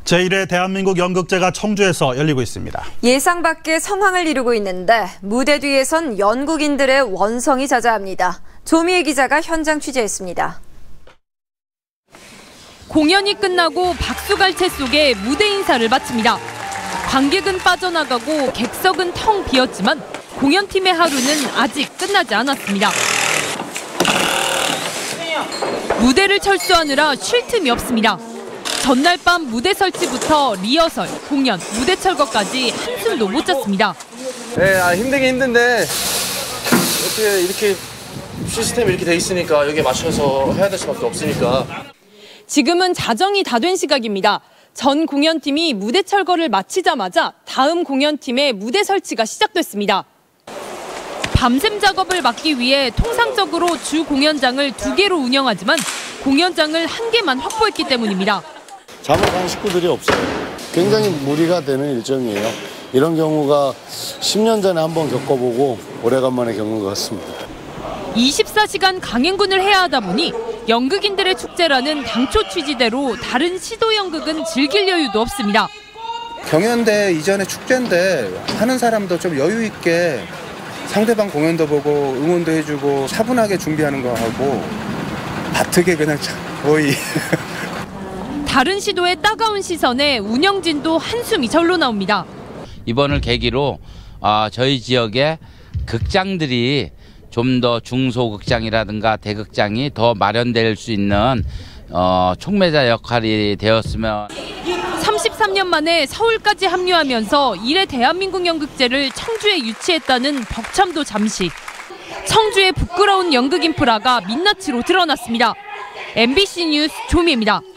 제1회 대한민국 연극제가 청주에서 열리고 있습니다. 예상 밖의 성황을 이루고 있는데 무대 뒤에선 연극인들의 원성이 자자합니다. 조미애 기자가 현장 취재했습니다. 공연이 끝나고 박수갈채 속에 무대 인사를 마칩니다. 관객은 빠져나가고 객석은 텅 비었지만 공연팀의 하루는 아직 끝나지 않았습니다. 무대를 철수하느라 쉴 틈이 없습니다. 전날 밤 무대 설치부터 리허설, 공연, 무대 철거까지 한숨도 못 잤습니다. 네, 힘들긴 힘든데 어떻게 이렇게 시스템이 이렇게 돼 있으니까 여기에 맞춰서 해야 될 수밖에 없으니까. 지금은 자정이 다 된 시각입니다. 전 공연팀이 무대 철거를 마치자마자 다음 공연팀의 무대 설치가 시작됐습니다. 밤샘 작업을 막기 위해 통상적으로 주 공연장을 2개로 운영하지만 공연장을 1개만 확보했기 때문입니다. 잠을 간 식구들이 없어요. 굉장히 무리가 되는 일정이에요. 이런 경우가 10년 전에 한번 겪어보고 오래간만에 겪는 것 같습니다. 24시간 강행군을 해야 하다 보니 연극인들의 축제라는 당초 취지대로 다른 시도 연극은 즐길 여유도 없습니다. 경연대 이전의 축제인데 하는 사람도 좀 여유 있게 상대방 공연도 보고 응원도 해주고 차분하게 준비하는 거 하고 바트게 그냥 거의. 다른 시도의 따가운 시선에 운영진도 한숨이 절로 나옵니다. 이번을 계기로 저희 지역의 극장들이 좀 더 중소극장이라든가 대극장이 더 마련될 수 있는 촉매자 역할이 되었으면. 33년 만에 서울까지 합류하면서 1회 대한민국 연극제를 청주에 유치했다는 벅참도 잠시. 청주의 부끄러운 연극 인프라가 민낯으로 드러났습니다. MBC 뉴스 조미애입니다.